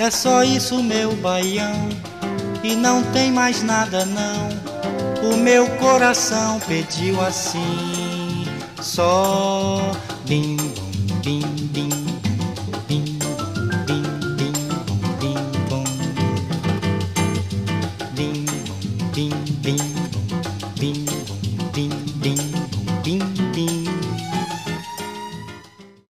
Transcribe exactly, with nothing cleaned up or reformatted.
É só isso, meu baião, e não tem mais nada não. O meu coração pediu assim, só bim bom bim bim.